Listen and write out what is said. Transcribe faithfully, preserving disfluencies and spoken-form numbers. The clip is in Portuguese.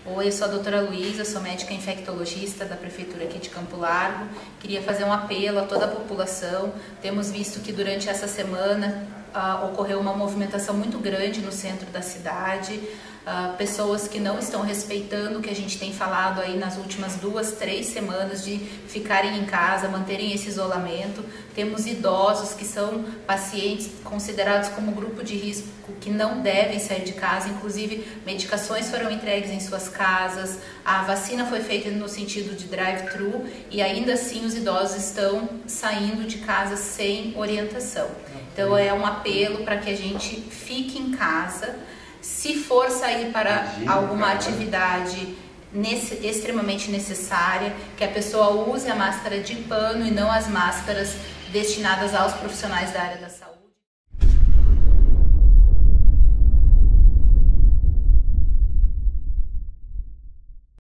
Oi, eu sou a doutora Luísa, sou médica infectologista da Prefeitura aqui de Campo Largo. Queria fazer um apelo a toda a população. Temos visto que durante essa semana uh, ocorreu uma movimentação muito grande no centro da cidade. Uh, pessoas que não estão respeitando o que a gente tem falado aí nas últimas duas, três semanas de ficarem em casa, manterem esse isolamento. Temos idosos que são pacientes considerados como grupo de risco que não devem sair de casa, inclusive medicações foram entregues em suas casas, a vacina foi feita no sentido de drive-thru e ainda assim os idosos estão saindo de casa sem orientação. Então é um apelo para que a gente fique em casa. Se for sair para alguma atividade nesse, extremamente necessária, que a pessoa use a máscara de pano e não as máscaras destinadas aos profissionais da área da saúde.